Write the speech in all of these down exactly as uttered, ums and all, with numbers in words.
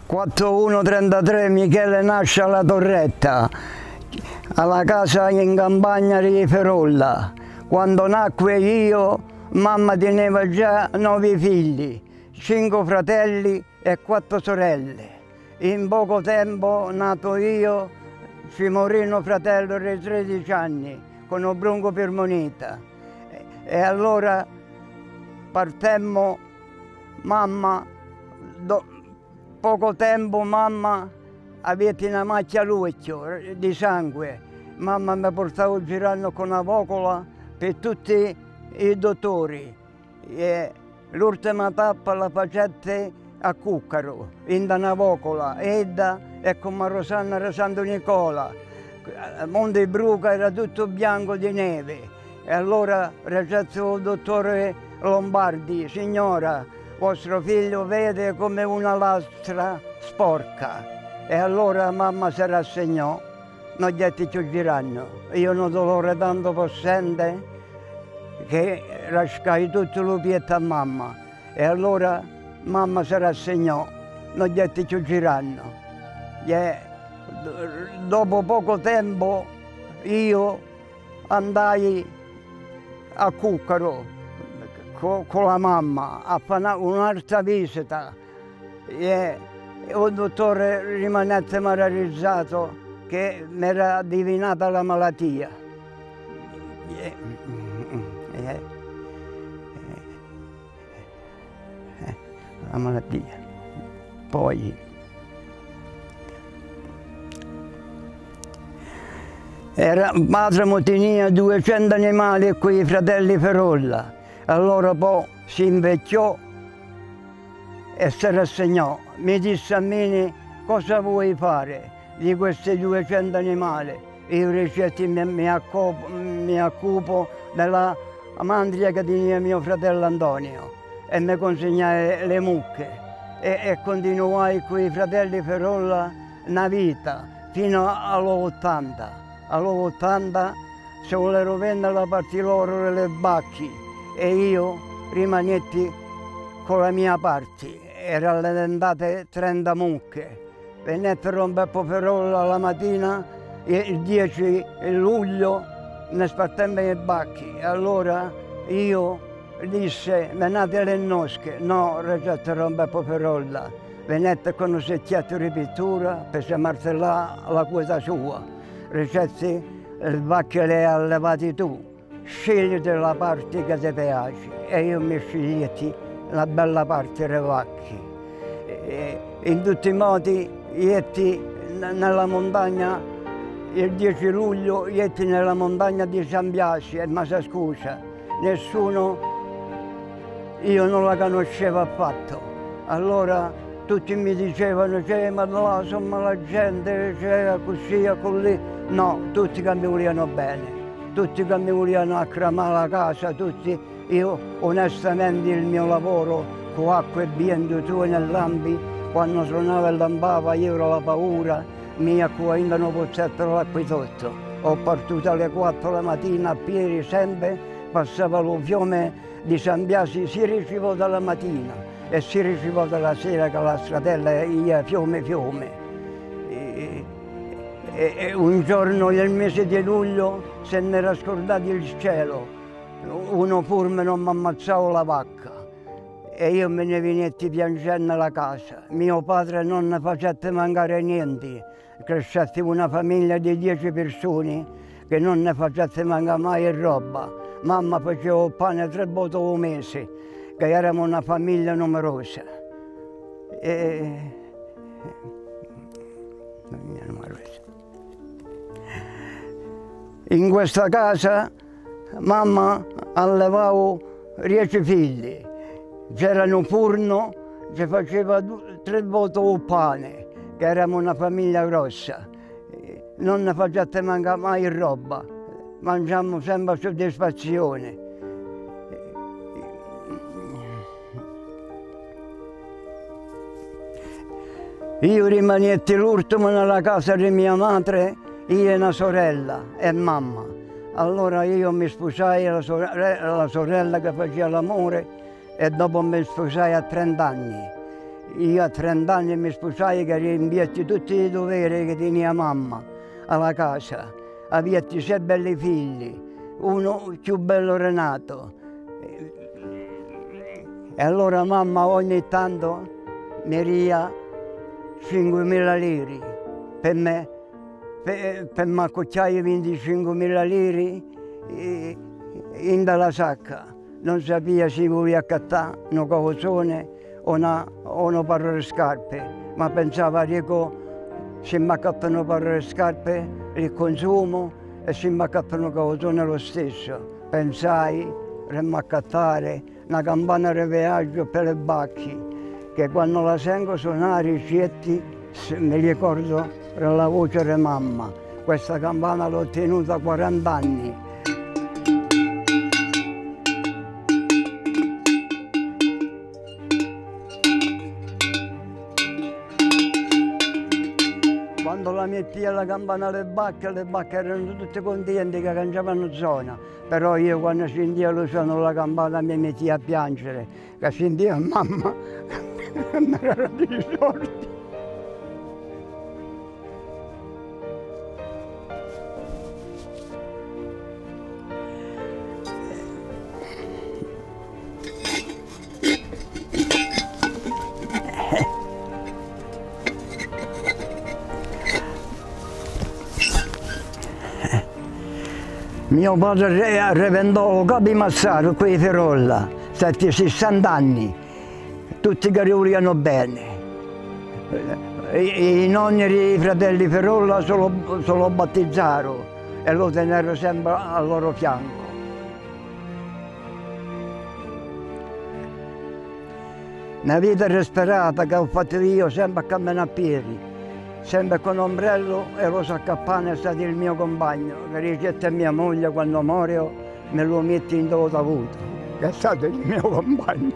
quattrovantuno trentatré Michele nasce alla Torretta, alla casa in campagna di Ferolla. Quando nacque io, mamma teneva già nove figli, cinque fratelli e quattro sorelle. In poco tempo, nato io, ci morì un fratello di tredici anni con un broncopolmonite. E allora partemmo, mamma, do, poco tempo mamma aveva una macchia all'occhio di sangue. Mamma mi portava girando con una vocola per tutti i dottori. L'ultima tappa la facette a Cuccaro, in una vocola, Edda e come Rosanna e Santo Nicola. Monte Bruca era tutto bianco di neve. E allora ragazzi il dottore Lombardi, signora, vostro figlio vede come una lastra sporca. E allora mamma si rassegnò, non gli detti più girando. Io ho un dolore tanto possente che rascai tutto il pietto a mamma. E allora mamma si rassegnò, non gli detti più girando. E dopo poco tempo io andai a Cuccaro con, con la mamma a fare un'altra visita e il dottore rimanette meravigliato che mi era divinata la malattia. E, e, e, la malattia. Poi era, padre mi tenia duecento animali con i fratelli Ferolla. Allora poi si invecchiò e si rassegnò. Mi disse a me, cosa vuoi fare di questi duecento animali? Io ricetti mi, mi, accopo, mi occupo della mandria che tenia mio fratello Antonio e mi consegnai le mucche e, e continuai con i fratelli Ferolla una vita fino all'ottanta. All'ottanta se volevano vendere la parte loro le bacchi e io rimanetti con la mia parte. Erano diventate trenta mucche. Venettero un Beppo Ferolla la mattina, il dieci luglio, ne spartemmo i bacchi. Allora io disse, venate le nosche. No, recettero un Beppo Ferolla. Venette con un secchietto di pittura per se martellare la quota sua. Recetti, il bacche le hai allevati tu, scegliti la parte che ti piace. E io mi sceglietti la bella parte dei vacchi. E in tutti i modi, ietti nella montagna, il dieci luglio, ietti nella montagna di San Biasio, e ma si scusa, nessuno, io non la conoscevo affatto. Allora tutti mi dicevano, cioè, ma là, insomma, la gente, cioè, così, così. No, tutti che mi volevano bene, tutti che mi volevano acclamare la casa, tutti. Io onestamente il mio lavoro con acqua e vento tu nel lampi, quando suonava e lampava io ero la paura, mi acquavendo un pozzetto l'acquitotto. Ho partito alle quattro la mattina a piedi sempre, passava lo fiume di San Biasio, si ricevò dalla mattina e si ricevò dalla sera che la stradella ia fiume fiume. E, e, e un giorno nel mese di luglio se ne era scordato il cielo. Uno furme non mi ammazzava la vacca e io me ne venetti piangendo alla casa. Mio padre non ne facette mancare niente, crescetti una famiglia di dieci persone che non ne facette mancare mai roba. Mamma faceva il pane tre volte al mese, che eravamo una famiglia numerosa. E... in questa casa mamma allevava dieci figli, c'era un forno, ci faceva tre volte il pane, che eravamo una famiglia grossa. Non ne facevate mancare mai roba, mangiamo sempre soddisfazione. Io rimanetti l'ultimo nella casa di mia madre, io e una sorella e mamma. Allora io mi sposai alla sorella, alla sorella che faceva l'amore e dopo mi sposai a trenta anni. io a trenta anni mi sposai che riempietti tutti i doveri che tenia mamma alla casa. Avetti sei belli figli, uno più bello Renato. E allora mamma ogni tanto mi ria cinquemila lire per me, per, per mi accucciare venticinquemila lire in dalla sacca. Non sapeva se voleva accattare una calzone o una, o una paio di scarpe, ma pensava che se mi accattano una paio di scarpe il consumo e se mi accattano una calzone lo stesso. Pensai di accattare una campana di viaggio per le bacche, che quando la sento suonare i cietti mi ricordo la voce di mamma. Questa campana l'ho tenuta quaranta anni. Quando la metti alla campana alle bacche, le bacche erano tutte contente che cangiavano zona. Però io quando sentivo lo suono della campana mi metti a piangere, che sentivo mamma che mi era di sorti. Mio padre rivendò il capo di Massaro qui a Ferolla, stati sessanta anni, tutti che volevano bene. I, i nonni e i fratelli Ferolla se lo, se lo battezzarono e lo tennero sempre al loro fianco. Una vita respirata che ho fatto io sempre a camminare a piedi. Sempre con ombrello e lo saccappane è stato il mio compagno, che ricetta mia moglie quando muoio me lo mette in dovuto avuto, che è stato il mio compagno.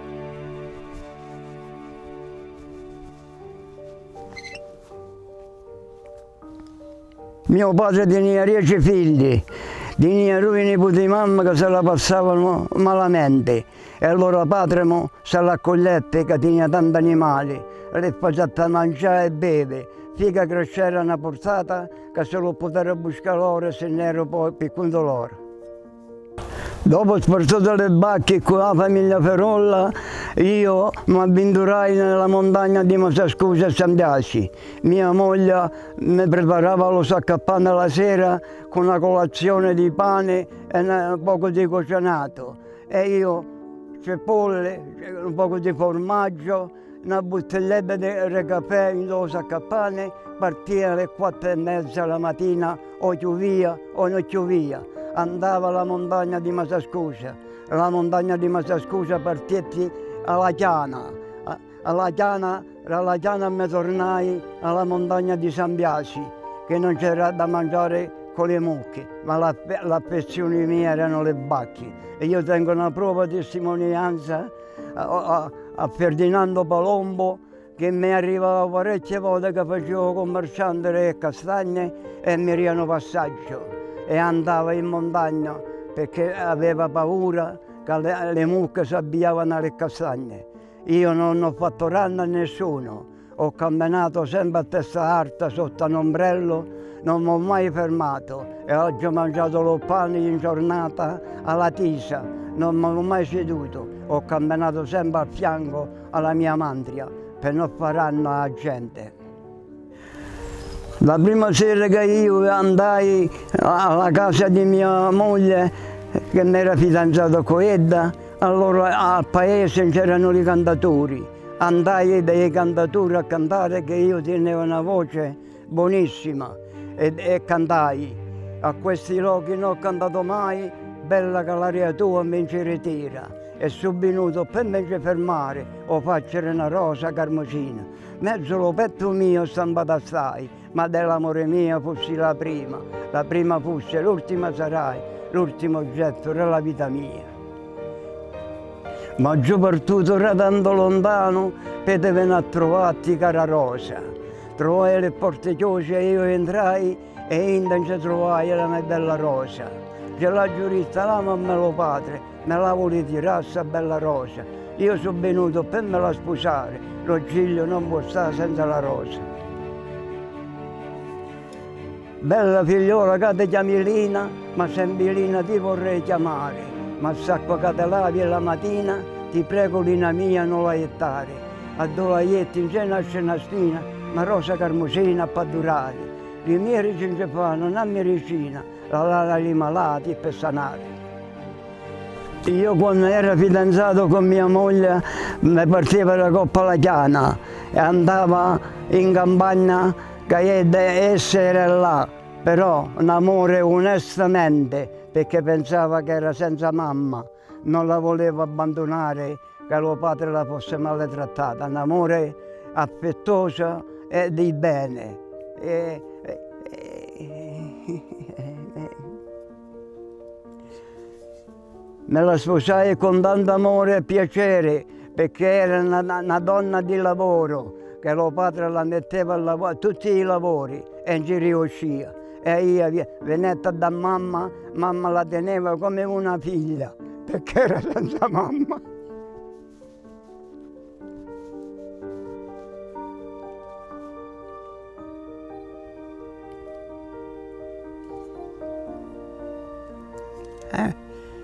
Mio padre tenia dieci figli, tenia due nipoti di mamma che se la passavano malamente e il loro padre se l'accogliette che tenia tanti animali, le faceva mangiare e bere. Figa crescere una portata che se lo poteva buscare loro se ne ero poi più conto loro. Dopo spartito le bacche con la famiglia Ferolla, io mi avventurai nella montagna di Masascusa e San Biasi. Mia moglie mi preparava lo saccappone la sera con una colazione di pane e un poco di cucinato. E io cipolle, un poco di formaggio, una bottiglietta di caffè in due saccappane, partiva alle quattro e mezza la mattina, o piovia o non piovia. Andava alla montagna di Masascusa. La montagna di Masascusa partietti alla Chiana. Alla Chiana, dalla Chiana mi tornai alla montagna di San Biasi, che non c'era da mangiare con le mucche, ma l'affezione mia erano le bacche. E io tengo una prova di testimonianza a, a, a Ferdinando Palombo, che mi arrivava parecchie volte che facevo commerciante e castagne e mi riano passaggio e andava in montagna perché aveva paura che le, le mucche si abbiavano alle castagne. Io non ho fatto ranno a nessuno, ho camminato sempre a testa alta sotto un ombrello, non mi ho mai fermato e oggi ho mangiato lo pane in giornata alla tisa, non mi ho mai seduto, ho camminato sempre al fianco alla mia mandria per non fare danno alla gente. La prima sera che io andai alla casa di mia moglie, che mi era fidanzato con Edda, allora al paese c'erano i cantatori. Andai dai cantatori a cantare, che io tenevo una voce buonissima e, e cantai. A questi luoghi non ho cantato mai, bella che l'aria tua mi ci ritira. E sono venuto per me fermare o facere una rosa carmosina. Mezzo lo petto mio stampato assai, ma dell'amore mio fossi la prima. La prima fosse, l'ultima sarai, l'ultimo oggetto della vita mia. Ma giù partito da tanto lontano, per te venire a trovarti, cara Rosa. Trovai le porte chiuse e io entrai e intanto trovai la mia bella Rosa. C'è la giurista, la mamma e lo padre, me la vuole tirare questa bella Rosa. Io sono venuto per me la sposare, lo giglio non può stare senza la rosa. Bella figliola che ti chiami Lina, ma sempre Lina ti vorrei chiamare. Ma s'acqua che te lavi la mattina, ti prego Lina mia non la iettare. A due laietti in cena a scenastina, ma rosa carmosina a durare. I miei ci fanno una medicina, la lana ai malati per sanare. Io quando ero fidanzato con mia moglie mi partiva la Coppa alla Chiana e andava in campagna che essere là, però un amore onestamente, perché pensava che era senza mamma, non la voleva abbandonare, che lo padre la fosse maltrattata, un amore affettuoso e di bene. E, e, e, me la sposai con tanto amore e piacere, perché era una, una donna di lavoro, che lo padre la metteva a lavorare, tutti i lavori, e non ci riusciva. E io, venetta da mamma, mamma la teneva come una figlia, perché era senza mamma. Eh?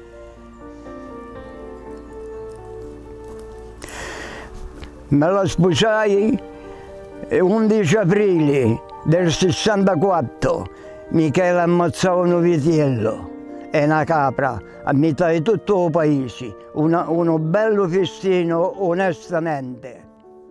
Me la sposai l'undici aprile del sessantaquattro, Michele ammazzò un vitiello e una capra a metà di tutto il paese, una, uno bello festino onestamente.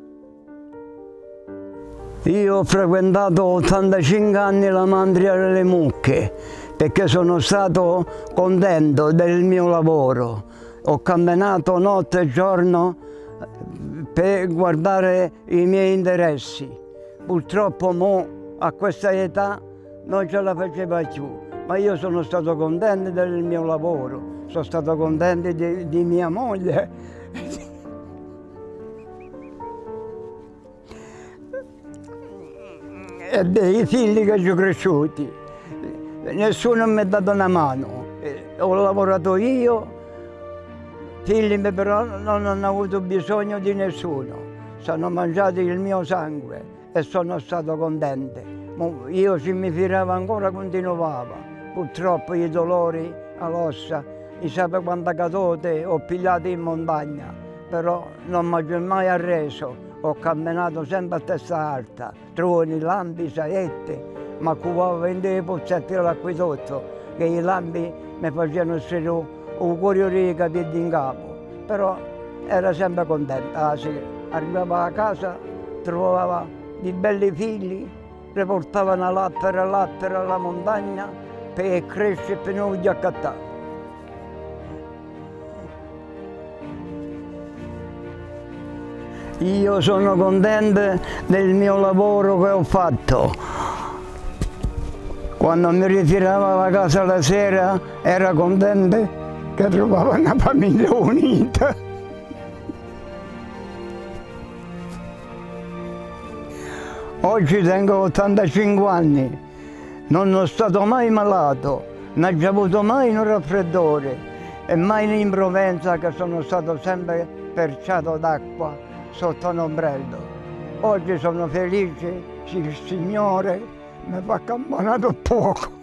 Io ho frequentato ottantacinque anni la Mandria delle Mucche, perché sono stato contento del mio lavoro. Ho camminato notte e giorno per guardare i miei interessi. Purtroppo mo, a questa età non ce la faceva più, ma io sono stato contento del mio lavoro, sono stato contento di, di mia moglie. E dei figli che ci ho cresciuti. Nessuno mi ha dato una mano, ho lavorato io, figli però non hanno avuto bisogno di nessuno, sono mangiati il mio sangue e sono stato contento. Io se mi firava ancora continuava, purtroppo i dolori all'ossa, mi sapete quante cadute ho pigliato in montagna, però non mi sono mai arreso, ho camminato sempre a testa alta, troni, lampi, saette, ma cuvavo in dei pozzetti dell'acquedotto, che i lampi mi facevano essere un cuore di capelli in capo, però era sempre contento. La sera arrivava a casa, trovava dei belli figli, li portavano latte e latte alla montagna per crescere e per non li accattare. Io sono contento del mio lavoro che ho fatto. Quando mi ritiravo a casa la sera ero contento che trovavo una famiglia unita. Oggi tengo ottantacinque anni, non sono stato mai malato, non ho avuto mai un raffreddore e mai in Provenza, che sono stato sempre perciato d'acqua sotto un ombrello. Oggi sono felice, il Signore mi fa camminato poco.